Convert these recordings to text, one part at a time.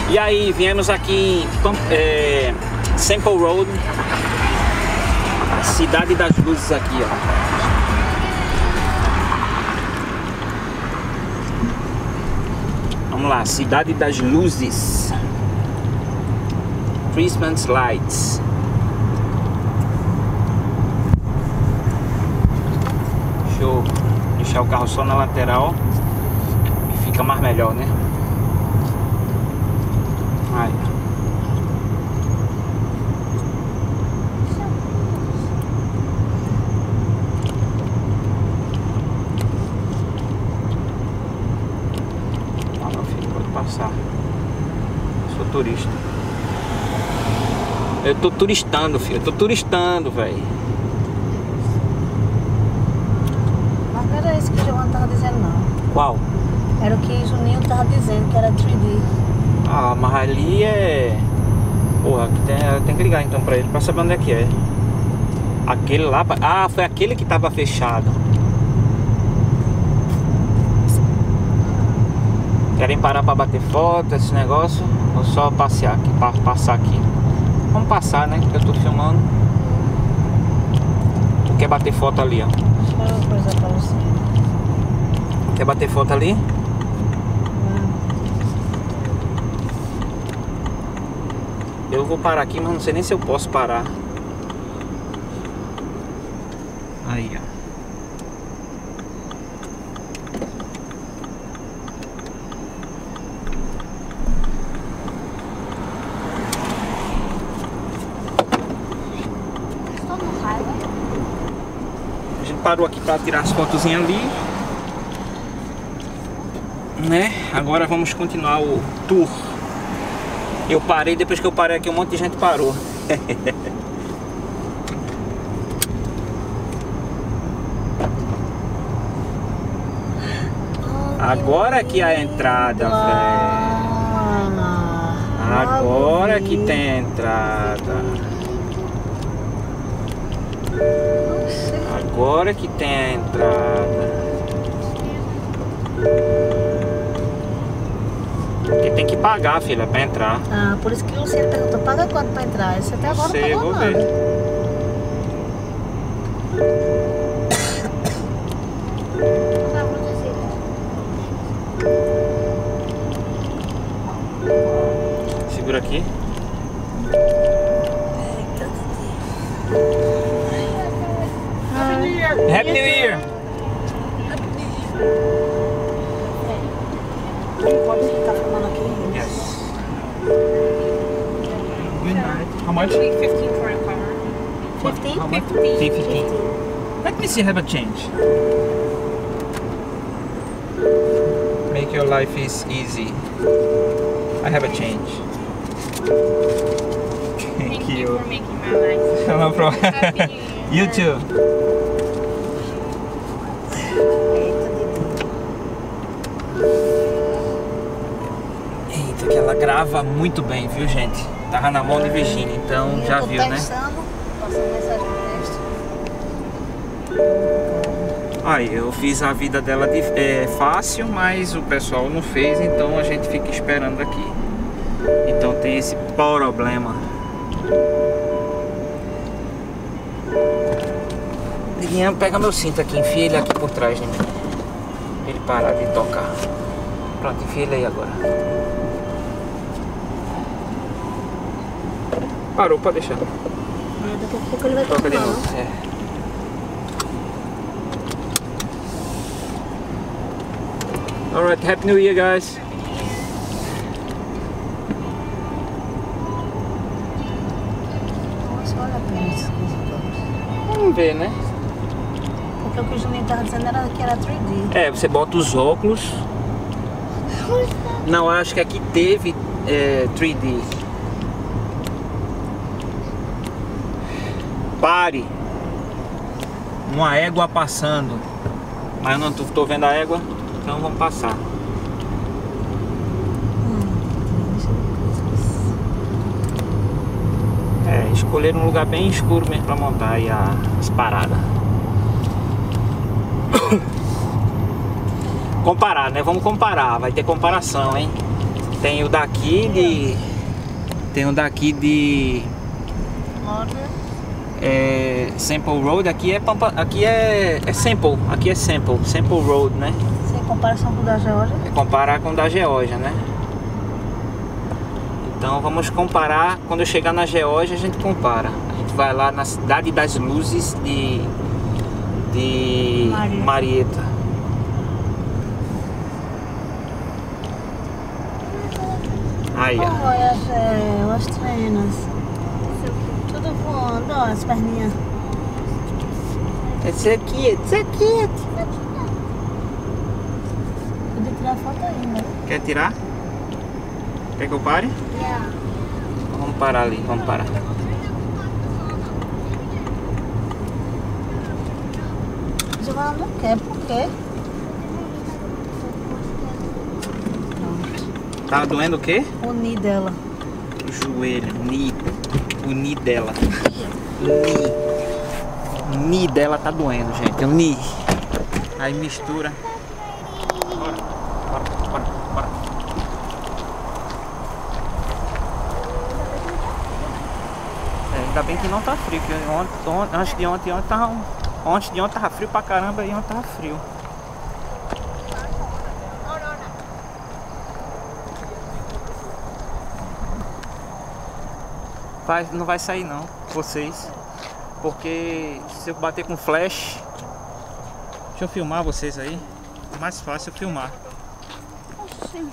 E aí, viemos aqui em Sample Road, Cidade das Luzes aqui, ó. Vamos lá, Cidade das Luzes. Christmas Lights. Deixa eu deixar o carro só na lateral, que fica mais melhor, né? Aí. Ah, meu filho, pode passar. Eu sou turista. Eu tô turistando, filho. Eu tô turistando, velho. Mas não era isso que o Giovanni tava dizendo, não. Qual? Era o que o Juninho tava dizendo, que era 3D. Ah, mas ali é... Porra, tem que ligar então pra ele, pra saber onde é que é. Aquele lá... Ah, foi aquele que tava fechado. Querem parar pra bater foto, esse negócio? Ou só passear aqui, passar aqui? Vamos passar, né? Que eu tô filmando. Tu quer bater foto ali, ó? Deixa eu coisa pra você. Quer bater foto ali? Eu vou parar aqui, mas não sei nem se eu posso parar. Aí, ó. A gente parou aqui para tirar as fotozinhas ali, né? Agora vamos continuar o tour. Eu parei, depois que eu parei aqui um monte de gente parou. Agora que é a entrada, velho. Agora que tem a entrada. Agora que tem a entrada. Porque tem que pagar, filha, pra entrar. Ah, por isso que o Luciano perguntou, paga quanto pra entrar? Você até agora não Sei, pagou vou nada. ver. Segura aqui. Happy New Year! Pode ficar filmando aqui. Yes. Good night. How much? 15 for a car. 15? How much? 15. 15. Let me see, have a change. Make your life is easy. I have a change. Thank you you. for making my life. No problem. Happy New Year. You too. Eita, que ela grava muito bem, viu, gente? Tava na mão de Virginia, então já viu, né? Passando mensagem no texto. Aí, eu fiz a vida dela fácil, mas o pessoal não fez, então a gente fica esperando aqui. Então tem esse problema. Lilian, pega meu cinto aqui, enfia ele aqui por trás de mim. Ele parar de tocar. Pronto, enfia ele aí agora. Parou, pode deixar. Daqui a pouco ele vai Toca de tocar. novo. É. Alright, Happy New Year, guys. Nossa, olha a pena essas coisas todas. Vamos ver, né? Porque o que o Juninho tava dizendo era que era 3D. É, você bota os óculos. Não, acho que aqui teve 3D. Pare. Uma égua passando. Mas eu não tô vendo a égua, então vamos passar. É, escolher um lugar bem escuro mesmo pra montar aí as paradas. Comparar, né? Vamos comparar, vai ter comparação, hein? Tem o daqui de... Tem o daqui de... Sample Road. Aqui é Pampa... Aqui é Sample. Aqui é Sample. Sample Road, né? Sem comparação com o da Geórgia? É comparar com o da Geórgia, né? Então vamos comparar. Quando eu chegar na Geórgia a gente compara. A gente vai lá na Cidade das Luzes de Marietta. Aí, ó. Olha as trenas. Tudo voando, ó, as perninhas. Esse aqui. Podia tirar foto aí, né? Quer tirar? Quer que eu pare? Yeah. Vamos parar ali, vamos parar. Giovana não quer, por quê? Tá doendo o quê? O ni dela. O joelho, o ni dela. O ni dela tá doendo, gente. O ni. Aí mistura. Bora. Ainda bem que não tá frio, porque antes de ontem tava frio pra caramba e ontem tava frio. Não vai sair não, vocês, porque se eu bater com flash, deixa eu filmar vocês aí, é mais fácil eu filmar. Oxi.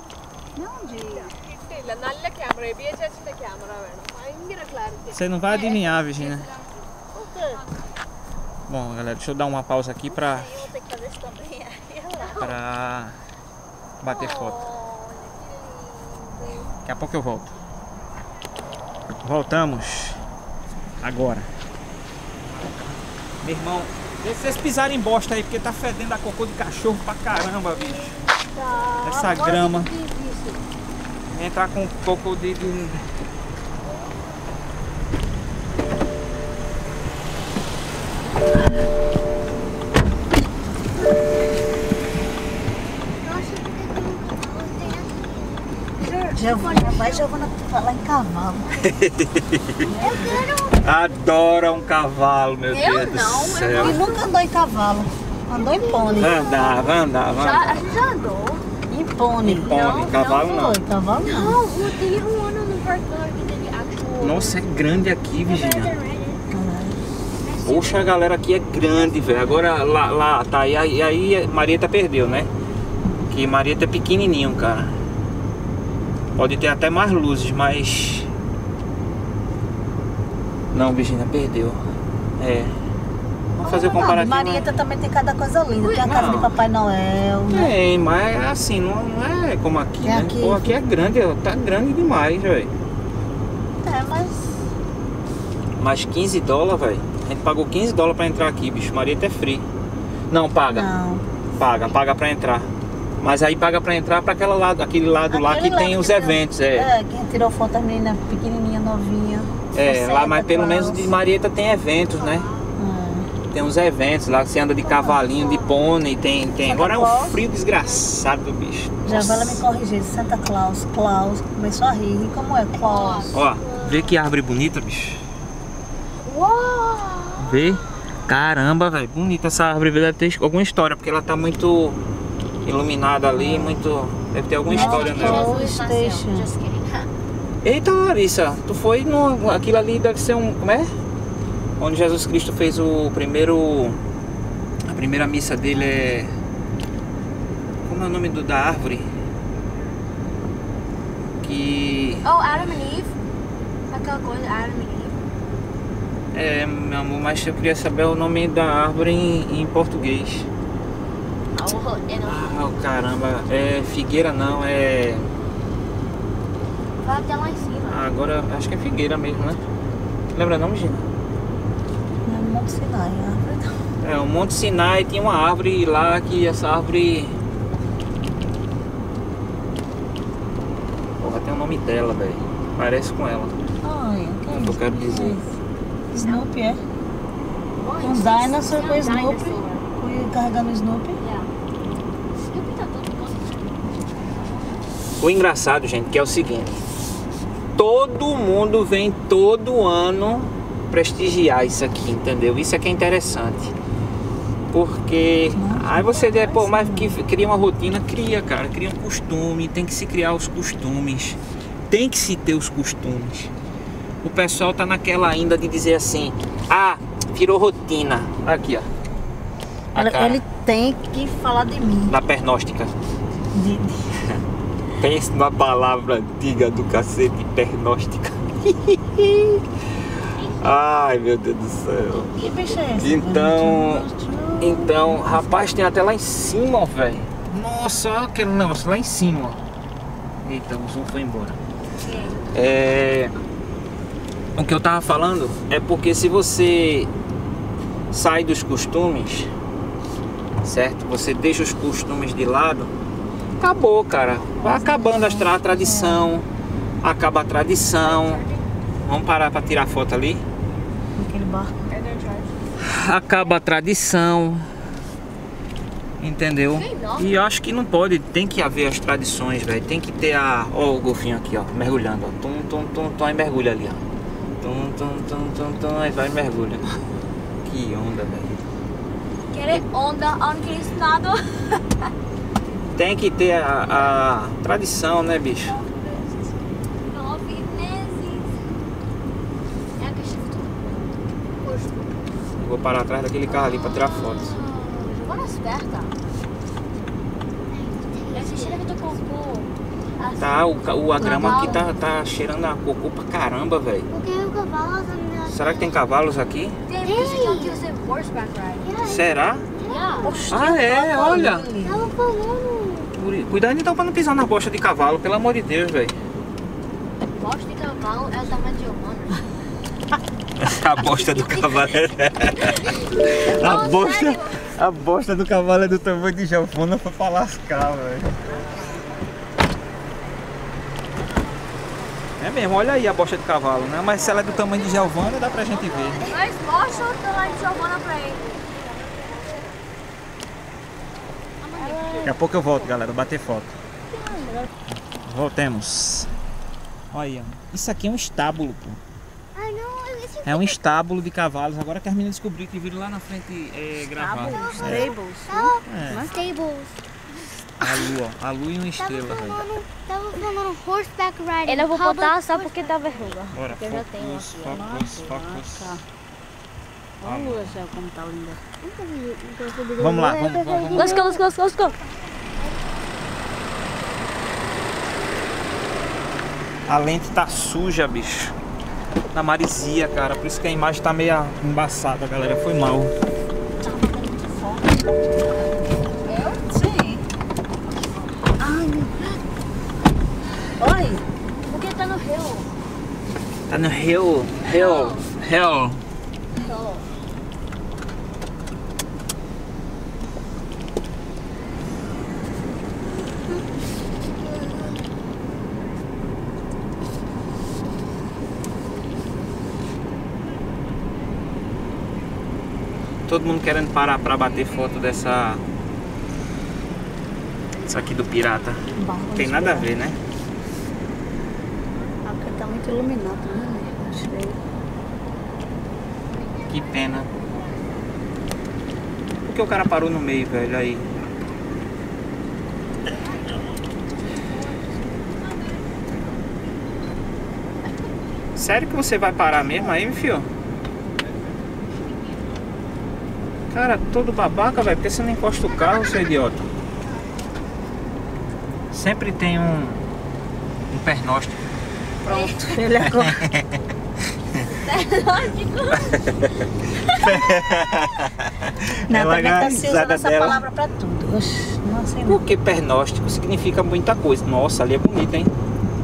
Você não vai adivinhar, Virginia. Por quê? Bom, galera, deixa eu dar uma pausa aqui pra Eu vou ter que fazer isso também. bater foto. Daqui a pouco eu volto. Voltamos agora. Meu irmão, deixa vocês pisarem em bosta aí, porque tá fedendo a cocô de cachorro pra caramba, bicho. Tá. Essa grama. Vem entrar com um pouco de... Giovana falar em cavalo. Adora um cavalo, meu Deus do céu. E nunca andou em cavalo. Andou em pônei. Vai andar. A gente já andou. Em pônei. Pônei, cavalo não. Foi, cavalo não. Não, teve um ano no parque que teve actual. Nossa, é grande aqui, Virginia. Poxa, a galera aqui é grande, velho. Agora lá tá. E aí Marietta perdeu, né? Que Marietta é pequenininho, cara. Pode ter até mais luzes, mas... Não, Virginia, perdeu. Vamos fazer o comparativo. Marietta também tem cada coisa linda. Tem a casa de Papai Noel, né? Tem, mas assim, não é como aqui, né? Aqui. Pô, aqui é grande, tá grande demais, velho. Mas... Mas 15 dólares, velho. A gente pagou 15 dólares pra entrar aqui, bicho. Marietta é free. Não, paga. Não. Paga pra entrar. Mas aí paga pra entrar pra aquele lado lá que tem os eventos, quem tirou foto da menina pequenininha, novinha. Lá, mas pelo menos de Marietta tem eventos, né? Tem uns eventos lá que você anda de cavalinho, de pônei, tem. Agora é um frio desgraçado, bicho. Já vai ela me corrigir, Santa Claus, começou a rir. Como é Claus? Ó, vê que árvore bonita, bicho. Uau! Vê? Caramba, velho, bonita essa árvore, deve ter alguma história, porque ela tá muito iluminada ali, deve ter alguma história nela. Station. Eita, Larissa, tu foi aquilo ali deve ser como é? Onde Jesus Cristo fez a primeira missa dele como é o nome da árvore? Adam and Eve. Aquela coisa, Adam and Eve. Meu amor, mas eu queria saber o nome da árvore em português. Caramba, figueira não, Vai até lá em cima. Agora, acho que é figueira mesmo, né? Lembra não, Gina? Não é Monte Sinai, a árvore não. O Monte Sinai tinha uma árvore lá que essa árvore... Porra, tem o nome dela, velho. Parece com ela. Ai, É o que eu quero dizer. Snoopy, é? Um dinosaur com Snoopy. Carregando Snoopy. Snoopy tá todo mundo. O engraçado, gente, que é o seguinte: todo mundo vem todo ano prestigiar isso aqui, entendeu? Isso aqui é interessante. Porque aí você diz, pô, mas que cria uma rotina, cria, cara, cria um costume, tem que se criar os costumes, tem que se ter os costumes. O pessoal tá naquela ainda de dizer assim, ah, virou rotina. Aqui, ó. Ele tem que falar de mim. Na pernóstica. Pense na palavra antiga do cacete, pernóstica. Ai, meu Deus do céu. Que bicho é esse? Então, rapaz, tem até lá em cima, ó, velho. Nossa, olha aquele negócio lá em cima, ó. Eita, o zoom foi embora. O que eu tava falando é porque se você sai dos costumes, certo? Você deixa os costumes de lado, acabou, cara. Vai acabando a tradição, acaba a tradição. Vamos parar pra tirar foto ali. Aquele barco. Acaba a tradição, entendeu? E eu acho que não pode, tem que haver as tradições, velho. Tem que ter a... Ó o golfinho aqui, ó, mergulhando, ó. Tum, tum, tum, tum, aí mergulha ali, ó. Tum, tum, tum, tum, tum, aí vai e mergulha. Que onda, velho. Querer onda, onde isso nada. Tem que ter a tradição, né, bicho? Vou parar atrás daquele carro ali pra tirar foto. Jogou nas pernas. Esse cheiro que tu comprou. Tá, a grama aqui tá cheirando a cocô pra caramba, velho. Porque o cavalo... Será que tem cavalos aqui? Tem, porque esse aqui é um que você horseback ride. Será? Yeah. Ah, é, olha. Tava falando. Cuidado então pra não pisar na bosta de cavalo, pelo amor de Deus, velho. Bosta de cavalo é o tamanho de humano. A bosta do cavalo a bosta do cavalo é do tamanho de Giovana, foi pra lascar, velho. É mesmo, olha aí a bosta de cavalo, né? Mas se ela é do tamanho de Giovana, dá pra gente ver. Mas mostra o tamanho de Giovana pra ele. Daqui a pouco eu volto, galera, bater foto. Voltemos. Olha aí, ó. Isso aqui é um estábulo, pô. É um estábulo de cavalos. Agora que as meninas descobriram que viram lá na frente gravar. Stables. Stables. A lua, ó. A lua e uma estrela, velho. Tava falando horseback riding. Eu não vou botar só porque tá verruga. Bora, focus. Olha só como tá linda. Vamos lá, vamos. Let's go. A lente tá suja, bicho. Na maresia, cara. Por isso que a imagem tá meio embaçada, galera. Foi mal. Eu? Sim. Ai, meu Deus. Oi. Porque tá no rio. Tá no rio. Todo mundo querendo parar pra bater foto dessa... Isso aqui do pirata. Tem nada a ver, né? Aqui tá muito iluminado, né? Achei. Que pena. Por que o cara parou no meio, velho? Aí. Sério que você vai parar mesmo aí, meu filho? Cara, todo babaca, velho. Por que você não encosta o carro, seu idiota? Sempre tem um pernóstico. Pronto, ele agora. Não, também tá se usando essa palavra pra tudo. Oxi, não sei não. Porque pernóstico significa muita coisa. Nossa, ali é bonito, hein?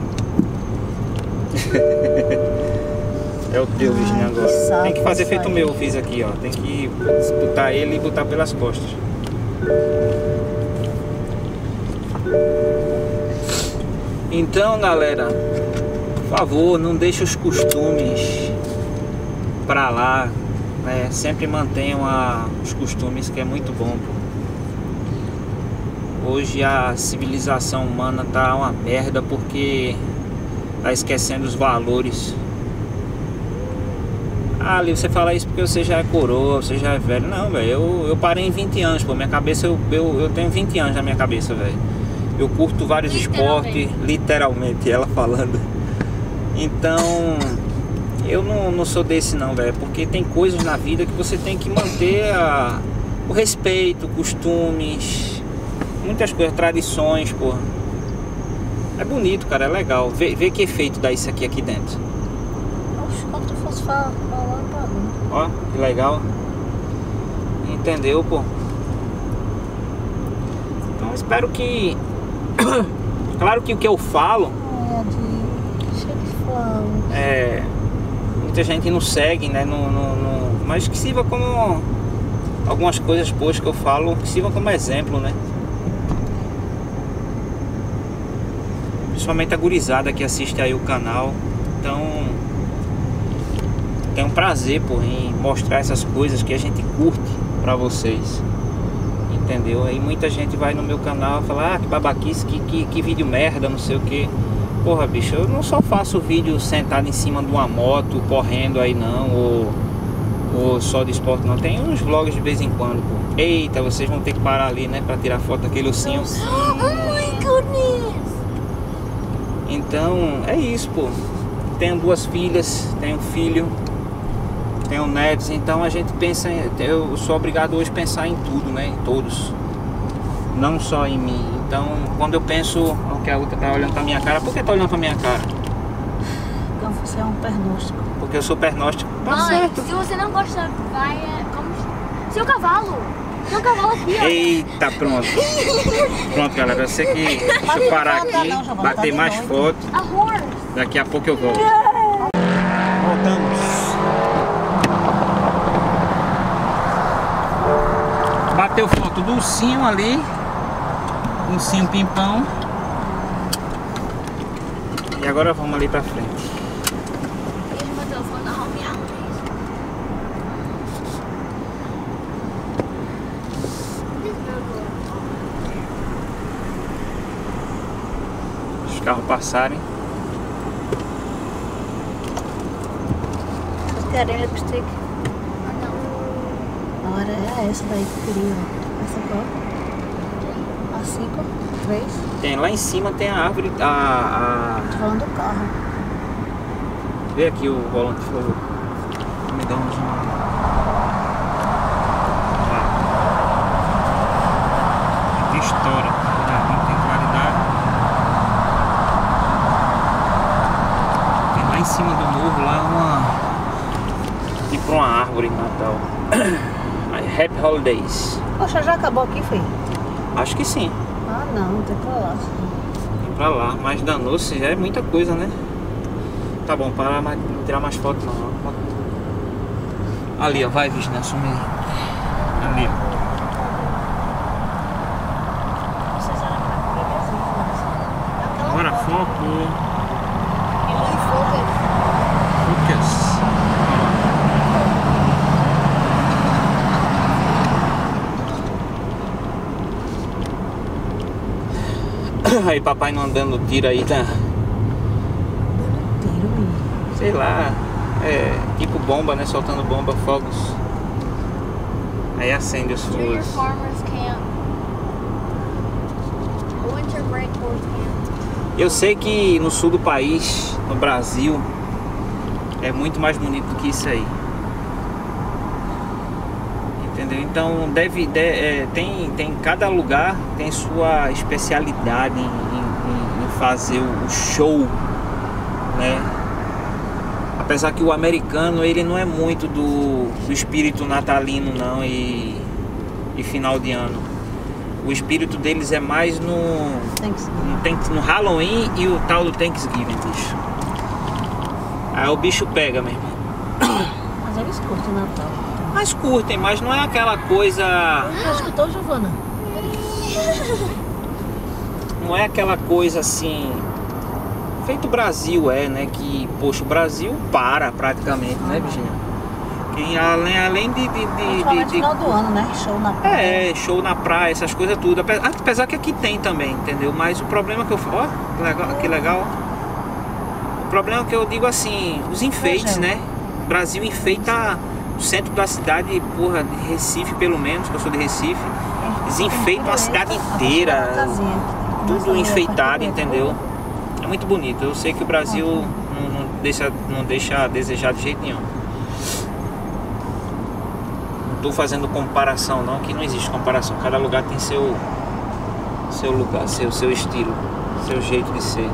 É o teu vizinho agora. Saco, tem que fazer feito o meu, eu fiz aqui, ó. Tem que disputar ele e botar pelas costas. Então, galera, por favor, não deixe os costumes pra lá, né? Sempre mantenham os costumes, que é muito bom, pô. Hoje a civilização humana tá uma merda porque tá esquecendo os valores. Ah, ali você fala isso porque você já é coroa, você já é velho. Não, velho, eu parei em 20 anos, pô. Minha cabeça, eu tenho 20 anos na minha cabeça, velho. Eu curto vários esportes, literalmente, ela falando. Então, eu não sou desse não, velho. Porque tem coisas na vida que você tem que manter o respeito, costumes, muitas coisas, tradições, pô. É bonito, cara, é legal. Vê que efeito dá isso aqui dentro. Oxe, quando tu fosse falar pra mim. Ó, que legal. Entendeu, pô? Então espero que... Claro que o que eu falo... Cheio de flores. Muita gente não segue, né? Mas que sirva como... Algumas coisas boas que eu falo, que sirva como exemplo, né? Principalmente a gurizada que assiste aí o canal. Então... Tenho um prazer, pô, em mostrar essas coisas que a gente curte pra vocês. Entendeu? Aí muita gente vai no meu canal e fala, ah, que babaquice, que vídeo merda, não sei o que. Porra, bicho, eu não só faço vídeo sentado em cima de uma moto, correndo aí não, ou só de esporte não. Tem uns vlogs de vez em quando, pô. Eita, vocês vão ter que parar ali, né, pra tirar foto daquele ursinho. Oh my goodness! Então, é isso, pô. Tenho 2 filhas, tenho um filho, tenho netos, então a gente pensa, eu sou obrigado hoje a pensar em tudo, né, em todos, não só em mim. Então, quando eu penso, ó, que a outra tá olhando pra minha cara, por que tá olhando pra minha cara? Então você é um pernóstico. Porque eu sou pernóstico. Tá Mãe, certo. se você não gosta, vai... Seu cavalo! Tem um cavalo aqui, ó. Eita, pronto. Pronto, galera, eu sei que... Deixa eu parar aqui, bater mais foto. A horse! Daqui a pouco eu volto. Voltamos. Bateu foto do ursinho ali, ursinho pimpão. E agora vamos ali pra frente. Os carros passarem. Vocês querem lipstick? Agora é essa daí que eu queria. Essa qual? A 5, 3. Tem lá em cima, tem a árvore. Tô falando do carro. Vê aqui o volante, por favor. Me dá um zoom. Aqui estoura. Não tem claridade. Tem lá em cima do morro lá tipo uma árvore em Natal. Happy Holidays. Poxa, já acabou aqui, foi? Acho que sim. Ah, não, tem pra lá. Tem pra lá, mas danou-se já é muita coisa, né? Tá bom, para mais, não tirar mais foto não. Ali, ó, vai, Virginia, assume aí. Ali, ó. Agora foco. Focus. Aí papai não andando tiro aí, tá? Sei lá, tipo bomba, né? Soltando bomba, fogos. Aí acende os fogos. Eu sei que no sul do país, no Brasil, é muito mais bonito do que isso aí. Entendeu? Então tem cada lugar tem sua especialidade em fazer o show, né? Apesar que o americano ele não é muito do espírito natalino não e final de ano. O espírito deles é mais no Halloween e o tal do Thanksgiving, bicho. Aí o bicho pega mesmo. Mas eles curtem o Natal. Mas curtem, mas não é aquela coisa... Já escutou, Giovana? Não é aquela coisa assim... Feito o Brasil né? Que, poxa, o Brasil para praticamente, né, Virginia? Tem além de final do ano, né? Show na praia. show na praia, essas coisas tudo. Apesar que aqui tem também, entendeu? Mas o problema que eu falo, ó, que legal. O problema que eu digo assim, os enfeites, né? O Brasil enfeita o centro da cidade, porra, de Recife pelo menos, que eu sou de Recife. Eles enfeitam a cidade inteira, tudo enfeitado, entendeu? É muito bonito. Eu sei que o Brasil não deixa a desejar de jeito nenhum. Não estou fazendo comparação não, que não existe comparação. Cada lugar tem seu lugar, seu estilo, seu jeito de ser.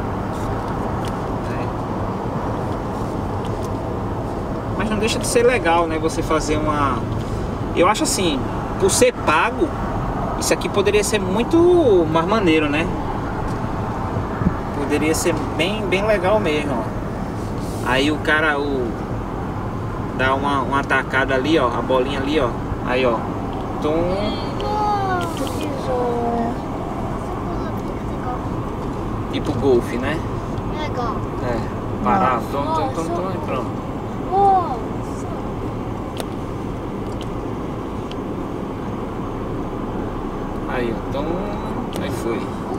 Mas não deixa de ser legal, né? Você fazer uma... Eu acho assim, por ser pago, isso aqui poderia ser muito mais maneiro, né? Poderia ser bem legal mesmo, ó. Aí o cara dá uma tacada ali, ó, a bolinha ali, ó. Aí, ó. Tipo golfe, né? Legal. Parar, e pronto. Aí, ó, aí foi.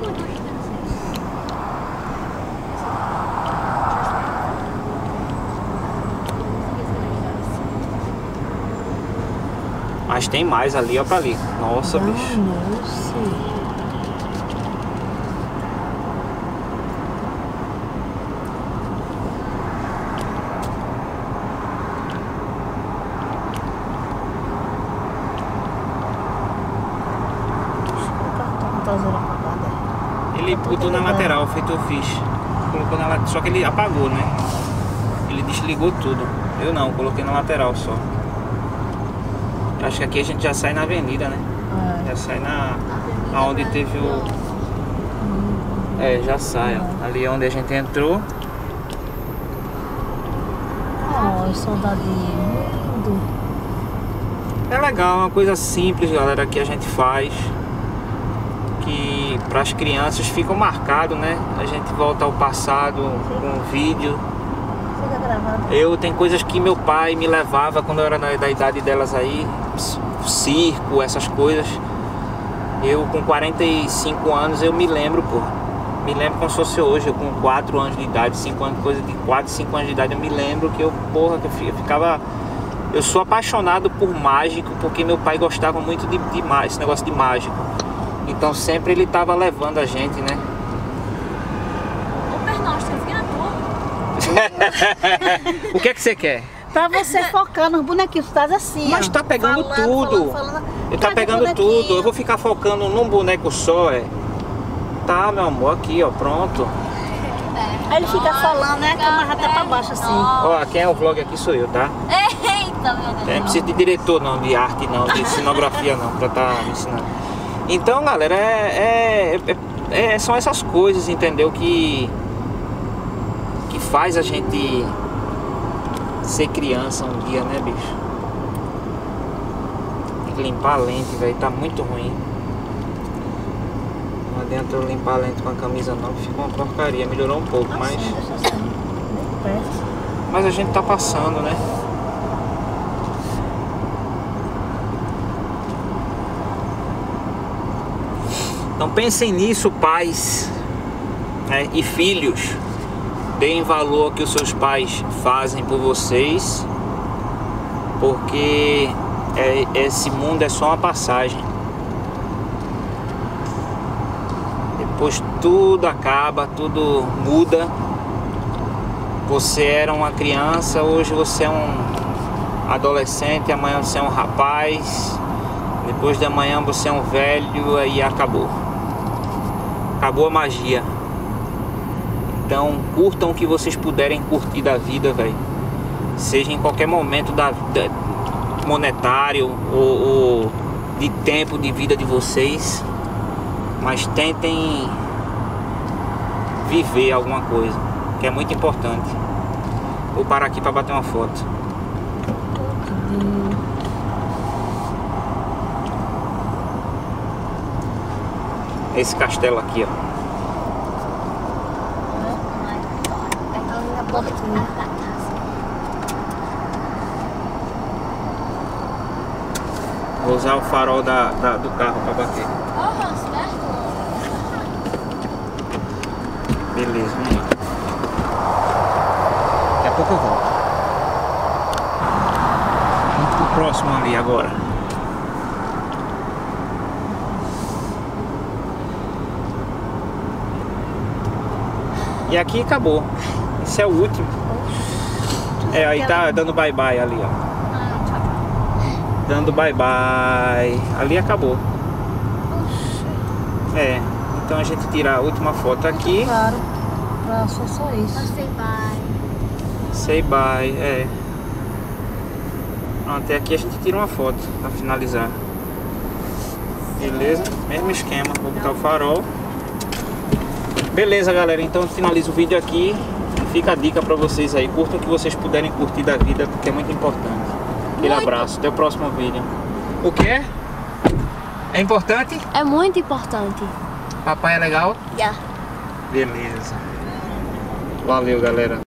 Mas tem mais ali, ó, pra ali. Nossa, bicho. Nossa. Ele botou na lateral, feito eu fiz. Colocou na lateral, só que ele apagou, né? Ele desligou tudo. Eu não, coloquei na lateral só. Acho que aqui a gente já sai na avenida, né? Já sai aonde teve o... já sai, ó. Ali é onde a gente entrou. Ó, soldadinho. É legal, uma coisa simples, galera, que a gente faz. Que para as crianças ficam marcado, né? A gente volta ao passado com um vídeo. Tem coisas que meu pai me levava quando eu era da idade delas aí, circo, essas coisas. Eu com 45 anos eu me lembro, pô. Me lembro como se fosse hoje, eu com 4 anos de idade, 5 anos, coisa de 4, 5 anos de idade, eu me lembro que eu ficava... Eu sou apaixonado por mágico, porque meu pai gostava muito de esse negócio de mágico. Então sempre ele tava levando a gente, né? Ô, Pernostro, eu fiquei na tua. O que é que você quer? Pra você focar nos bonequinhos, tu tá assim, mas tá pegando tudo. Ele tá pegando tudo. Eu vou ficar focando num boneco só, Tá, meu amor, aqui, ó, pronto. Aí ele fica falando, né? A câmera já tá pra baixo assim. Ó, quem é o vlog aqui sou eu, tá? Eita, meu Deus. Não precisa de diretor não, de arte não, de cenografia não, pra tá me ensinando. Então, galera, são essas coisas, entendeu? Que faz a gente ser criança um dia, né, bicho? Tem que limpar a lente, velho, tá muito ruim. Não adianta eu limpar a lente com a camisa não, fica uma porcaria. Melhorou um pouco, mas a gente tá passando, né? Então pensem nisso, pais, né, e filhos. Deem valor ao que os seus pais fazem por vocês, porque esse mundo é só uma passagem. Depois tudo acaba, tudo muda. Você era uma criança, hoje você é um adolescente, amanhã você é um rapaz, depois de amanhã você é um velho, aí acabou. Acabou a magia. Então curtam o que vocês puderem curtir da vida, velho. Seja em qualquer momento da vida, monetário ou de tempo de vida de vocês. Mas tentem viver alguma coisa, que é muito importante. Vou parar aqui para bater uma foto. Esse castelo aqui, ó. Vou usar o farol do carro pra bater. Oh, certo. Beleza, vamos lá. Daqui a pouco eu volto. Vamos pro próximo ali agora. E aqui acabou. Esse é o último. É, aí tá dando bye bye ali, ó. Dando bye bye. Ali acabou. É, então a gente tira a última foto aqui. Claro, pra só isso. Say bye. Say bye, é. Até aqui a gente tira uma foto pra finalizar. Beleza? Mesmo esquema. Vou botar o farol. Beleza, galera. Então finalizo o vídeo aqui. Fica a dica pra vocês aí. Curtam o que vocês puderem curtir da vida, porque é muito importante. Aquele abraço. Até o próximo vídeo. O que é? É importante? É muito importante. Papai é legal? Yeah. Beleza. Valeu, galera.